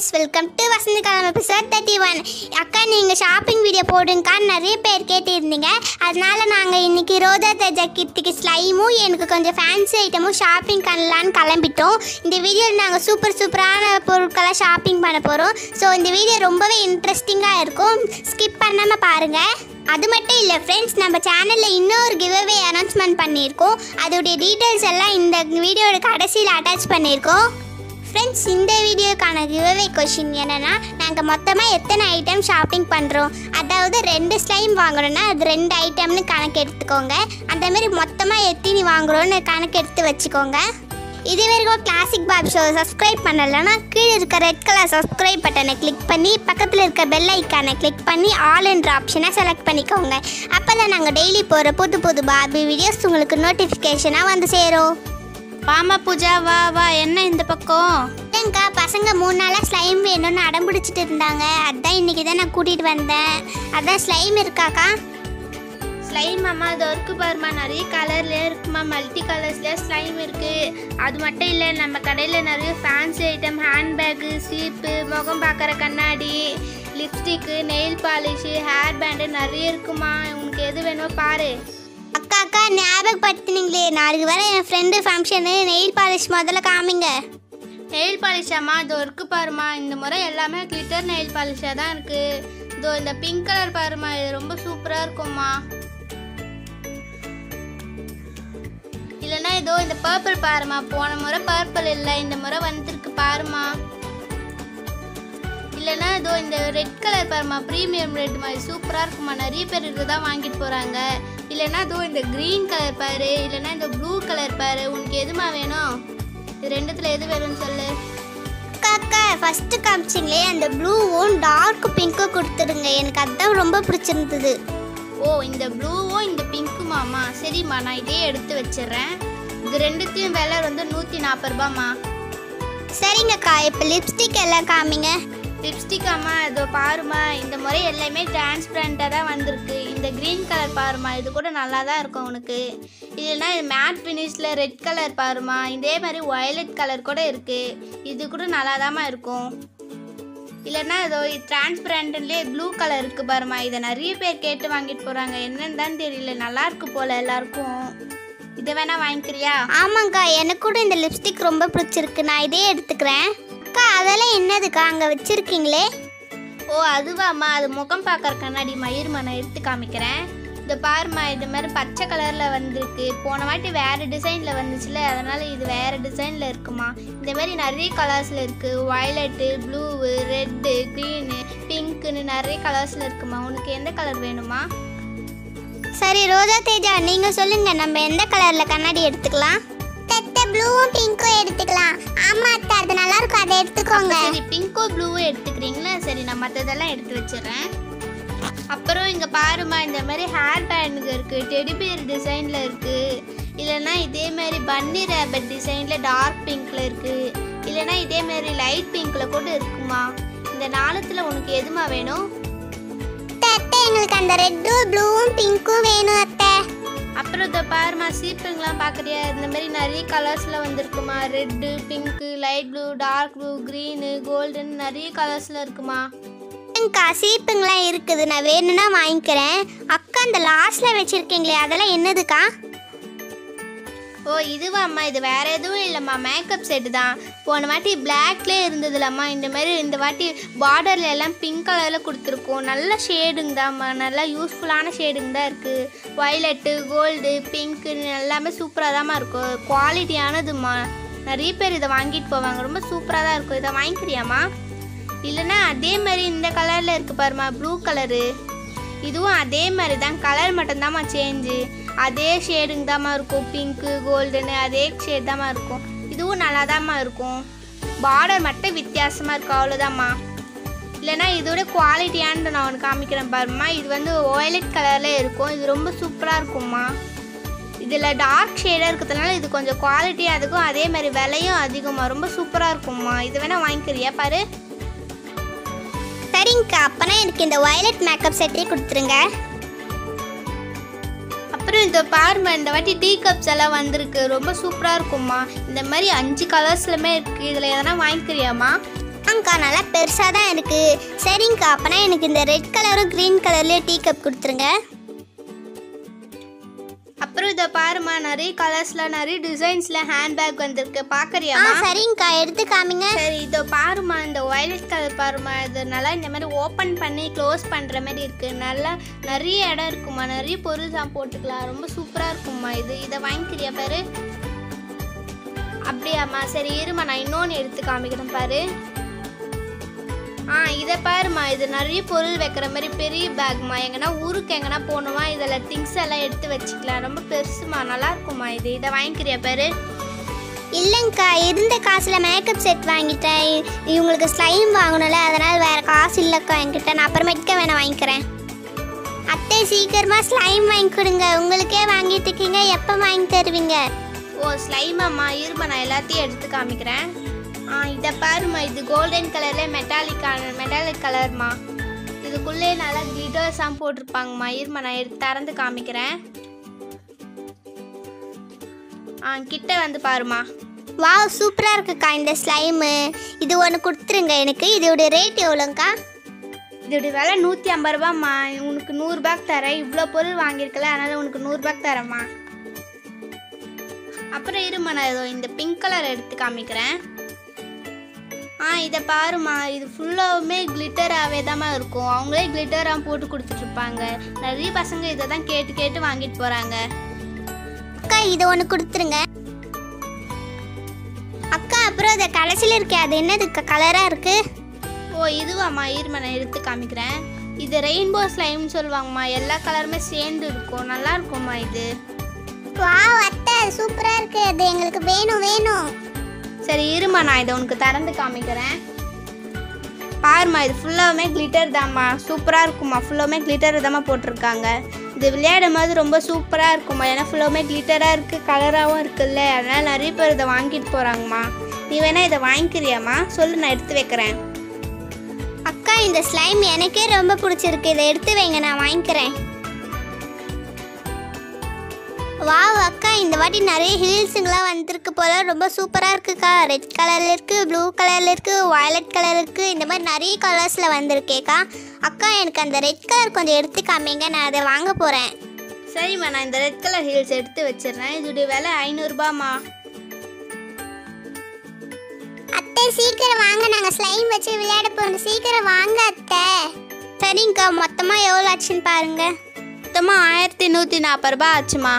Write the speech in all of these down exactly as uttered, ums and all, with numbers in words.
friends, welcome to Vasanthikalam episode thirty-one. அக்கா நீங்க shopping video போடுங்கக்கா நிறைய பேர் கேட்டிருந்தீங்க. அதனால நாங்க இன்னைக்கு ரோஜா தேஜா கிட்க்கு ஸ்லைமும் எனக்கு கொஞ்சம் ஃபேன்சி ஐட்டமும் ஷாப்பிங் பண்ணலான்னு கிளம்பிட்டோம். இந்த வீடியோவில் நாங்கள் சூப்பர் சூப்பரான பொருட்களை ஷாப்பிங் பண்ண போகிறோம். ஸோ இந்த வீடியோ ரொம்பவே இன்ட்ரெஸ்டிங்காக இருக்கும், ஸ்கிப் பண்ணாமல் பாருங்கள். அது மட்டும் இல்லை ஃப்ரெண்ட்ஸ், நம்ம சேனலில் இன்னொரு கிவ்அவே அனௌன்ஸ்மெண்ட் பண்ணியிருக்கோம். அதோடைய டீட்டெயில்ஸ் எல்லாம் இந்த வீடியோட கடைசியில் அட்டாச் பண்ணியிருக்கோம். ஃப்ரெண்ட்ஸ், இந்த வீடியோக்கான கிவ்அவே கொஷின் என்னென்னா, நாங்கள் மொத்தமாக எத்தனை ஐட்டம் ஷாப்பிங் பண்ணுறோம், அதாவது ரெண்டு ஸ்லைம் வாங்குறோன்னா அது ரெண்டு ஐட்டம்னு கணக்கு எடுத்துக்கோங்க. அந்தமாரி மொத்தமாக எத்தனை வாங்குறோன்னு கணக்கு எடுத்து வச்சுக்கோங்க. இது வரைக்கும் கிளாசிக் பாப் ஷோ சப்ஸ்கிரைப் பண்ணலைன்னா கீழே இருக்க ரெட் கலர் சப்ஸ்கிரைப் பட்டனை கிளிக் பண்ணி பக்கத்தில் இருக்க பெல் ஐக்கானை கிளிக் பண்ணி ஆல் என்ற ஆப்ஷனை செலக்ட் பண்ணிக்கோங்க. அப்போ தான் நாங்கள் டெய்லி போகிற புது புது பார்பி வீடியோஸ் உங்களுக்கு நோட்டிஃபிகேஷனாக வந்து சேரும். வாமா பூஜா, வா வா. என்ன இந்த பக்கம்? இல்லைங்கக்கா, பசங்க மூணு நாளாக ஸ்லைம் வேணும்னு அடம் பிடிச்சிட்டு இருந்தாங்க. அதான் இன்றைக்கி தான் நான் கூட்டிகிட்டு வந்தேன். அதான் ஸ்லைம் இருக்காக்கா? ஸ்லைம் அம்மா அது இருக்கு பாருமா, நிறைய கலர்லேயே இருக்குமா, மல்டி கலர்ஸ்லேயே ஸ்லைம் இருக்குது. அது மட்டும் இல்லை, நம்ம கடையில் நிறைய ஃபேன்சி ஐட்டம், ஹேண்ட்பேக்கு, சீப்பு, முகம் பார்க்குற கண்ணாடி, lipstick, nail polish, hair band நிறைய இருக்குமா. உனக்கு எது வேணுமோ பாரு. அக்கா அக்கா ஞாபகப்படுத்தினீங்களே, நாளைக்கு வர என் ஃப்ரெண்டு ஃபங்க்ஷனு, நெயில் பாலிஷ் முதல்ல காமிங்க. நெயில் பாலிஷாம்மா இதோ இருக்கு பாருமா. இந்த முறை எல்லாமே கிளிட்டர் நெயில் பாலிஷாக தான் இருக்குது. இதோ இந்த பிங்க் கலர் பாருமா, இது ரொம்ப சூப்பராக இருக்கும்மா. இல்லைன்னா இதோ இந்த பர்பிள் பாருமா, போன முறை பர்பிள் இல்லை, இந்த முறை வந்துருக்கு பாருமா. இல்லைன்னா இதோ இந்த ரெட் கலர் பாருமா, ப்ரீமியம் ரெட் மாதிரி சூப்பராக இருக்குமா, நிறைய பேர் இதை தான் வாங்கிட்டு போகிறாங்க. இல்லைன்னா இதோ இந்த க்ரீன் கலர் பாரு, இல்லைன்னா இந்த ப்ளூ கலர் பாரு. உனக்கு எதுமா வேணும்? இது ரெண்டுத்தில் எது வேணும்னு சொல்லு. அக்கா அக்கா ஃபஸ்ட்டு காமிச்சிங்களே அந்த ப்ளூவும் டார்க் பிங்க்கும் கொடுத்துடுங்க, எனக்கு அதுதான் ரொம்ப பிடிச்சிருந்தது. ஓ, இந்த ப்ளூவும் இந்த பிங்க்குமாம்மா. சரிம்மா, நான் இதே எடுத்து வச்சிடுறேன். இது ரெண்டுத்தையும் விலை வந்து நூற்றி நாற்பது ரூபாம்மா. சரிங்கக்கா, இப்போ லிப்ஸ்டிக் எல்லாம் காமிங்க. லிப்ஸ்டிக் அம்மா இதோ பாருமா, இந்த முறை எல்லாமே டிரான்ஸ்பரண்ட்டாக தான் வந்திருக்கு. இந்த க்ரீன் கலர் பாருமா, இது கூட நல்லா தான் இருக்கும் உனக்கு. இல்லைன்னா இது மேட் ஃபினிஷில் ரெட் கலர் பாருமா, இதே மாதிரி வயலட் கலர் கூட இருக்குது, இது கூட நல்லா தாம்மா இருக்கும். இல்லைன்னா இதோ டிரான்ஸ்பரண்ட்லேயே ப்ளூ கலர் இருக்குது பாருமா, இதை நிறைய பேர் கேட்டு வாங்கிட்டு போகிறாங்க. என்னன்னு தான் தெரியல, நல்லா இருக்கு போல் எல்லாருக்கும். இதை வேணா வாங்கிக்கிறியா? ஆமாங்க்கா, எனக்கு கூட இந்த லிப்ஸ்டிக் ரொம்ப பிடிச்சிருக்கு, நான் இதே எடுத்துக்கிறேன். அக்கா அதெல்லாம் என்னதுக்கா அங்கே வச்சுருக்கீங்களே? ஓ அதுவாம்மா, அது முகம் பார்க்குற கண்ணாடி மயிர்மா, நான் எடுத்து காமிக்கிறேன். இந்த பாருமா, இது மாதிரி பச்சை கலரில் வந்திருக்கு. போன வாட்டி வேறு டிசைனில் வந்துச்சுல, அதனால் இது வேறு டிசைனில் இருக்குமா. இந்த மாதிரி நிறைய கலர்ஸில் இருக்குது, வயலட்டு, ப்ளூவு, ரெட்டு, க்ரீனு, பிங்க்குன்னு நிறைய கலர்ஸில் இருக்குமா. உனக்கு எந்த கலர் வேணுமா? சரி ரோஜா தேஜா, நீங்கள் சொல்லுங்கள், நம்ம எந்த கலரில் கண்ணாடி எடுத்துக்கலாம்? தத்தை ப்ளூவும் பிங்க்கும் எடுத்துக்கலாம். ஆமாம் அத்தை, அது நல்லா இருக்கும், அதை எடுத்துக்கோங்க. சரி, பிங்க்கோ ப்ளூவோ எடுத்துக்கிறீங்களா? சரி, நான் மற்றதெல்லாம் எடுத்து வச்சிடுறேன். அப்புறம் இங்கே பாருமா, இந்த மாதிரி ஹேர் பேண்டுங்க இருக்குது, டெடிபியர் டிசைனில் இருக்குது. இல்லைன்னா இதே மாதிரி பன்னி ரேபட் டிசைனில் டார்க் பிங்க்கில் இருக்குது. இல்லைன்னா இதே மாதிரி லைட் பிங்க்கில் கூட இருக்குமா. இந்த நாளத்தில் உனக்கு எதுமா வேணும்? அத்தை எங்களுக்கு அந்த ரெட்டும் ப்ளூவும் பிங்க்கும் வேணும் அத்தை. அப்புறம் இதை பாருமா, சீப்புங்கெலாம் பார்க்குறியா, இந்த மாதிரி நிறைய கலர்ஸில் வந்திருக்குமா. Red, pink, light blue, dark blue, green, golden நிறைய கலர்ஸில் இருக்குமா. அக்கா சீப்புங்களாம் இருக்குது, நான் வேணும்னா வாங்கிக்கிறேன். அக்கா இந்த லாஸ்ட்டில் வச்சுருக்கீங்களே அதெல்லாம் என்னதுக்கா? ஓ இதுவாம்மா, இது வேறு எதுவும் இல்லைம்மா, மேக்கப் செட்டு தான். போன வாட்டி பிளாக்லேயே இருந்ததுலம்மா, இந்த மாதிரி இந்த வாட்டி பார்டரில் எல்லாம் பிங்க் கலரில் கொடுத்துருக்கோம். நல்ல ஷேடுங்க தான்மா, நல்லா யூஸ்ஃபுல்லான ஷேடுங்க தான் இருக்குது. வயலட்டு, கோல்டு, பிங்க்குன்னு எல்லாமே சூப்பராக தான்மா இருக்கும், குவாலிட்டியானதும்மா. நிறைய பேர் இதை வாங்கிட்டு போவாங்க, ரொம்ப சூப்பராக தான் இருக்கும். இதை வாங்கிக்கிறியாம்மா? இல்லைன்னா அதே மாதிரி இந்த கலரில் இருக்குது பாருமா, ப்ளூ கலரு, இதுவும் அதே மாதிரி தான், கலர் மட்டும்தாம்மா சேஞ்சு. அதே ஷேடுங்க தாம்மா இருக்கும், பிங்க்கு, கோல்டுன்னு அதே ஷேட் தாம்மா இருக்கும். இதுவும் நல்லா தாம்மா இருக்கும், பார்டர் மட்டும் வித்தியாசமாக இருக்கும், அவ்வளோதாம்மா. இல்லைன்னா இதோட குவாலிட்டியானது நான் ஒன்று காமிக்கிறேன் பாருமா. இது வந்து வயலட் கலரில் இருக்கும், இது ரொம்ப சூப்பராக இருக்கும்மா. இதில் டார்க் ஷேடாக இருக்கிறதுனால இது கொஞ்சம் குவாலிட்டியாக இருக்கும், அதே மாதிரி விலையும் அதிகமாக, ரொம்ப சூப்பராக இருக்கும்மா. இது வேணால் வாங்கிக்கிறியா பாரு? சரிங்கக்கா, அப்போனா எனக்கு இந்த வயலட் மேக்கப் செட்டே கொடுத்துருங்க. அப்புறம் இந்த பாருமா, இந்த வாட்டி டீ கப்ஸ் எல்லாம் வந்திருக்கு, ரொம்ப சூப்பராக இருக்கும்மா. இந்த மாதிரி அஞ்சு கலர்ஸ்லுமே இருக்குது, இதில் எதனா வாங்கிக்கிறியாம்மா? அக்கா நல்லா பெருசாக தான் இருக்குது. சரிங்கக்கா, அப்போனா எனக்கு இந்த ரெட் கலரும் க்ரீன் கலர்லேயும் டீ கப் கொடுத்துருங்க. அப்புறம் இதை பாருமா, நிறைய கலர்ஸ்ல நிறைய டிசைன்ஸ்ல ஹேண்ட்பேக் வந்திருக்கு, பாக்கறியா? சரிங்கக்கா, எடுத்து காமிங்க. சரி, இதோ பாருமா, இந்த வயலட் கலர் பாருமா, இது நல்லா இந்த மாதிரி ஓப்பன் பண்ணி க்ளோஸ் பண்ற மாதிரி இருக்கு. நல்லா நிறைய இடம் இருக்குமா, நிறைய பொருள் தான் போட்டுக்கலாம், ரொம்ப சூப்பரா இருக்குமா இது. இதை வாங்கிக்கிறியா பாரு? அப்படியாம்மா, சரி இருமா, நான் இன்னொன்று எடுத்து காமிக்கிறேன் பாரு. ஆ இதை பாருமா, இது நிறைய பொருள் வைக்கிற மாதிரி பெரிய பேக்மா. எங்கன்னா ஊருக்கு எங்கன்னா போகணுமா, இதில் திங்ஸ் எல்லாம் எடுத்து வச்சுக்கலாம், ரொம்ப பெருசுமா, நல்லா இருக்குமா இது. இதை வாங்கிக்கிறியா பாரு? இல்லைங்கக்கா, இருந்த காசில் மேக்கப் செட் வாங்கிட்டேன். இவங்களுக்கு ஸ்லைம் வாங்கணும்ல, அதனால் வேறு காசு இல்லைக்கா என்கிட்ட. நான் அப்புறமேட்டுக்க வேணா வாங்கிக்கிறேன். அத்தை சீக்கிரமாக ஸ்லைம் வாங்கி கொடுங்க. உங்களுக்கே வாங்கிட்டு இருக்கீங்க, எப்போ வாங்கி தருவீங்க? ஓ ஸ்லைமாம்மா, இருமா நான் எல்லாத்தையும் எடுத்து காமிக்கிறேன். ஆ இதை பாருமா, இது கோல்டன் கலர்ல மெட்டாலிக் மெட்டாலிக் கலர்மா. இதுக்குள்ளே நல்லா கிளிட்டர்ஸாக போட்டிருப்பாங்கம்மா. இருமா நான் எடுத்து திறந்து காமிக்கிறேன். ஆ கிட்ட வந்து பாருமா. வாவ், சூப்பராக இருக்குக்கா இந்த ஸ்லைமு. இது ஒன்று கொடுத்துருங்க எனக்கு. இதோட ரேட் எவ்வளோங்க்கா? இதோட விலை நூற்றி ஐம்பது ரூபாம்மா. உனக்கு நூறுரூபாய்க்கு தரேன், இவ்வளோ பொருள் வாங்கியிருக்கல, அதனால் உனக்கு நூறுரூபாய்க்கு தரேம்மா. அப்புறம் இருமா, நான் இதோ இந்த பிங்க் கலர் எடுத்து காமிக்கிறேன். ஆ இதை பாருமா, இது ஃபுல்லாகவுமே கிளிட்டராகவே தான் இருக்கும். அவங்களே கிளிட்டராக போட்டு கொடுத்துட்ருப்பாங்க. நிறைய பசங்க இதை தான் கேட்டு கேட்டு வாங்கிட்டு போகிறாங்க. அக்கா இது ஒன்று கொடுத்துருங்க. அக்கா அப்புறம் அதை கடைசியில் இருக்கே, அது என்னது கலராக இருக்குது? ஓ இதுவாம்மா, இருமா நான் எடுத்து காமிக்கிறேன். இது ரெயின்போ ஸ்லைம்னு சொல்லுவாங்கம்மா. எல்லா கலருமே சேர்ந்து இருக்கும், நல்லா இருக்கும்மா இது. வாவ் அத்தை, சூப்பராக இருக்குது. அது எங்களுக்கு வேணும் வேணும். சரி இருமா, நான் இதை உனக்கு திறந்து காமிக்கிறேன். பாருமா, இது ஃபுல்லாகவுமே கிளிட்டர் தாம்மா, சூப்பராக இருக்குமா. ஃபுல்லாகவுமே கிளிட்டர் தாம்மா போட்டிருக்காங்க. இது விளையாடும் போது ரொம்ப சூப்பராக இருக்குமா, ஏன்னா ஃபுல்லாகவுமே கிளிட்டராக இருக்குது, கலராகவும் இருக்குல்ல, அதனால் நிறைய பேர் இதை வாங்கிட்டு போகிறாங்கம்மா. நீ வேணால் இதை வாங்கிக்கிறியாம்மா? சொல்லு, நான் எடுத்து வைக்கிறேன். அக்கா இந்த ஸ்லைம் எனக்கே ரொம்ப பிடிச்சிருக்கு, இதை எடுத்து வைங்க, நான் வாங்கிக்கிறேன். வாவ் அக்கா, இந்த வாட்டி நிறைய ஹில்ஸுங்கெலாம் வந்துருக்கு போல, ரொம்ப சூப்பராக இருக்குக்கா. ரெட் கலரில் இருக்குது, ப்ளூ கலரில் இருக்குது, வயலட் கலர் இருக்குது, இந்த மாதிரி நிறைய கலர்ஸில் வந்திருக்கேக்கா. அக்கா எனக்கு அந்த ரெட் கலர் கொஞ்சம் எடுத்து காமிங்க, நான் அதை வாங்க போகிறேன். சரிம்மா, நான் இந்த ரெட் கலர் ஹீல்ஸ் எடுத்து வச்சிடுறேன். இதோடைய விலை ஐநூறுரூபாம்மா. அத்தை சீக்கிரம் வாங்க, நாங்கள் ஸ்லைம் வச்சு விளையாட போகிறோம், சீக்கிரம் வாங்க அத்தை. சரிங்கக்கா, மொத்தமாக எவ்வளோ ஆச்சுன்னு பாருங்கள். மொத்தமாக ஆயிரத்தி நூற்றி நாற்பது ரூபா ஆச்சுமா.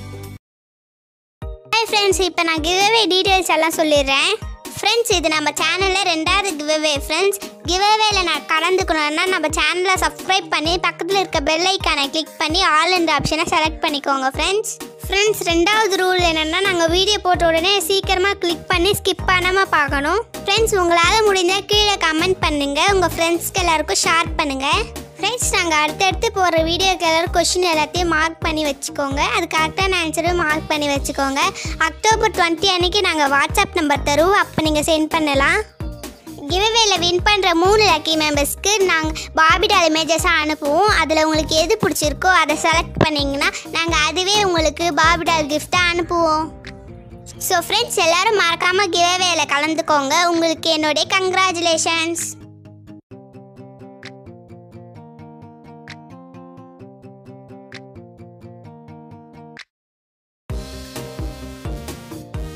ஹாய் ஃப்ரெண்ட்ஸ், இப்போ நான் கிவ்அவே டீட்டெயில்ஸ் எல்லாம் சொல்லிடுறேன். ஃப்ரெண்ட்ஸ், இது நம்ம சேனலில் ரெண்டாவது கிவ்அவே. ஃப்ரெண்ட்ஸ், கிவ்அவேல நான் கலந்துக்கணும்னா நம்ம சேனலை சப்ஸ்கிரைப் பண்ணி பக்கத்தில் இருக்க பெல் ஐக்கானை கிளிக் பண்ணி ஆல் என்ற ஆப்ஷனை செலக்ட் பண்ணிக்கோங்க ஃப்ரெண்ட்ஸ். ஃப்ரெண்ட்ஸ், ரெண்டாவது ரூல் என்னென்னா, நாங்கள் வீடியோ போட்ட உடனே சீக்கிரமாக கிளிக் பண்ணி ஸ்கிப் பண்ணாமல் பார்க்கணும். ஃப்ரெண்ட்ஸ், உங்களால் முடிஞ்சால் கீழே கமெண்ட் பண்ணுங்கள், உங்கள் ஃப்ரெண்ட்ஸ்க்கு எல்லாருக்கும் ஷேர் பண்ணுங்கள். ஃப்ரெண்ட்ஸ், நாங்கள் அடுத்தடுத்து போகிற வீடியோக்கு எல்லோரும் கொஷின் எல்லாத்தையும் மார்க் பண்ணி வச்சுக்கோங்க. அது கரெக்டான ஆன்சரும் மார்க் பண்ணி வச்சுக்கோங்க. அக்டோபர் டுவெண்ட்டி அன்றைக்கி நாங்கள் வாட்ஸ்அப் நம்பர் தருவோம், அப்போ நீங்கள் சென்ட் பண்ணலாம். கிவ்அவேல வின் பண்ணுற மூணு லக்கி மெம்பர்ஸ்க்கு நாங்கள் பார்பி டால் இமேஜஸாக அனுப்புவோம். அதில் உங்களுக்கு எது பிடிச்சிருக்கோ அதை செலக்ட் பண்ணிங்கன்னா நாங்கள் அதுவே உங்களுக்கு பார்பி டால் கிஃப்ட்டாக அனுப்புவோம். ஸோ ஃப்ரெண்ட்ஸ், எல்லோரும் மறக்காமல் கிவ்அவேல கலந்துக்கோங்க. உங்களுக்கு என்னுடைய கங்க்ராச்சுலேஷன்ஸ்.